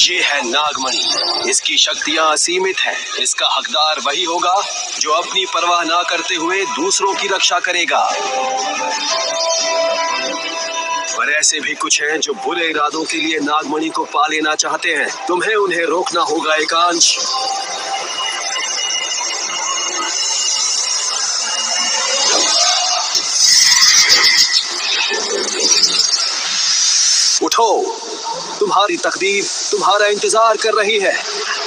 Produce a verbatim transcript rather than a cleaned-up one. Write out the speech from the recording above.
ये है नागमणि। इसकी शक्तियां असीमित हैं। इसका हकदार वही होगा जो अपनी परवाह ना करते हुए दूसरों की रक्षा करेगा। पर ऐसे भी कुछ हैं जो बुरे इरादों के लिए नागमणि को पा लेना चाहते हैं। तुम्हें उन्हें रोकना होगा एकांश। उठो, तुम्हारी तकदीर तुम्हारा इंतजार कर रही है।